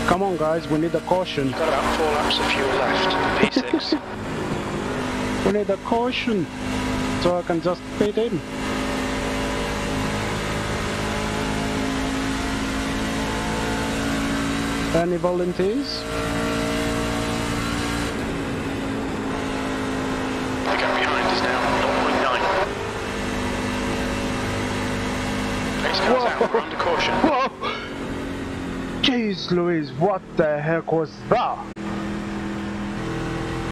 Come on guys, we need a caution. Got about 4 laps of fuel left. P6. We need a caution, so I can just pit in. Any volunteers? The gap behind is now 0.9. Pace cars out, we're under caution. Whoa! Jeez Louise, what the heck was that?